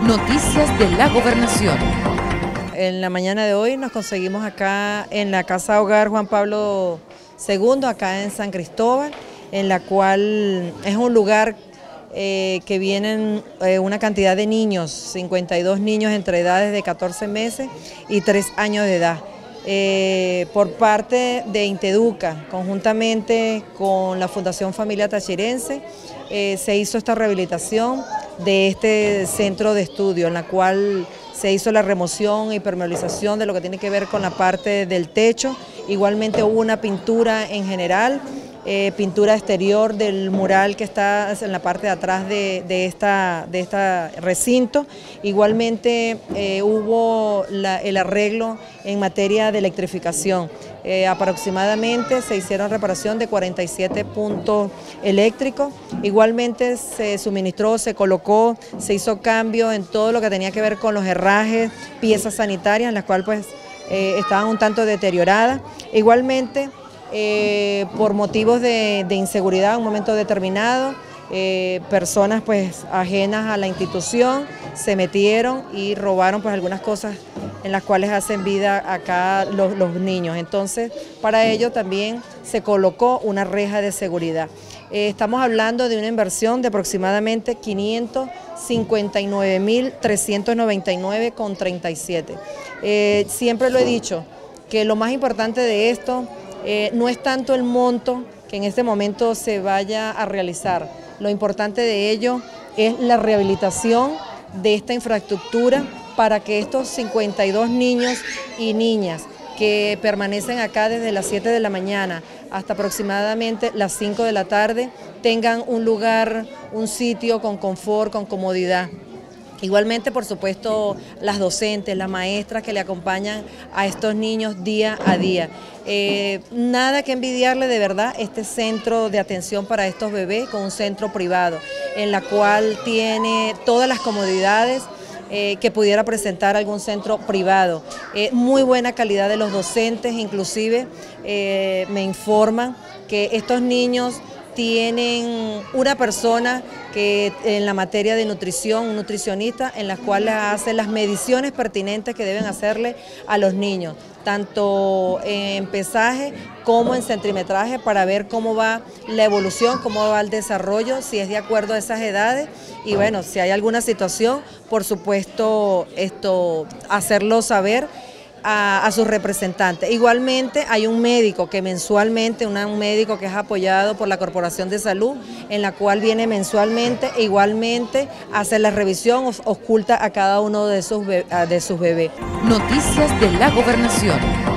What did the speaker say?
Noticias de la Gobernación. En la mañana de hoy nos conseguimos acá en la Casa Hogar Juan Pablo II, acá en San Cristóbal, en la cual es un lugar que vienen una cantidad de niños, 52 niños entre edades de 14 meses y 3 años de edad. Por parte de Inteduca, conjuntamente con la Fundación Familia Tachirense, se hizo esta rehabilitación de este centro de estudio, en la cual se hizo la remoción y permeabilización de lo que tiene que ver con la parte del techo. Igualmente hubo una pintura en general, pintura exterior del mural que está en la parte de atrás de este recinto. Igualmente hubo el arreglo en materia de electrificación. Aproximadamente se hicieron reparación de 47 puntos eléctricos. Igualmente se suministró, se colocó, se hizo cambio en todo lo que tenía que ver con los herrajes, piezas sanitarias, las cuales pues estaban un tanto deterioradas. Igualmente, por motivos de inseguridad en un momento determinado, personas pues ajenas a la institución se metieron y robaron pues algunas cosas en las cuales hacen vida acá los niños. Entonces, para ello también se colocó una reja de seguridad. Estamos hablando de una inversión de aproximadamente 559.399,37. Siempre lo he dicho, que lo más importante de esto no es tanto el monto que en este momento se vaya a realizar. Lo importante de ello es la rehabilitación de esta infraestructura para que estos 52 niños y niñas que permanecen acá desde las 7 de la mañana hasta aproximadamente las 5 de la tarde tengan un lugar, un sitio con confort, con comodidad. Igualmente, por supuesto, las docentes, las maestras que le acompañan a estos niños día a día. Nada que envidiarle de verdad este centro de atención para estos bebés con un centro privado, en la cual tiene todas las comodidades que pudiera presentar algún centro privado. Muy buena calidad de los docentes, inclusive me informan que estos niños tienen una persona que en la materia de nutrición, un nutricionista, en la cual hace las mediciones pertinentes que deben hacerle a los niños, tanto en pesaje como en centimetraje, para ver cómo va la evolución, cómo va el desarrollo, si es de acuerdo a esas edades, y bueno, si hay alguna situación, por supuesto, hacerlo saber a sus representantes. Igualmente hay un médico que mensualmente, un médico que es apoyado por la Corporación de Salud, en la cual viene mensualmente, igualmente hace la revisión, oculta a cada uno de sus bebés. Noticias de la Gobernación.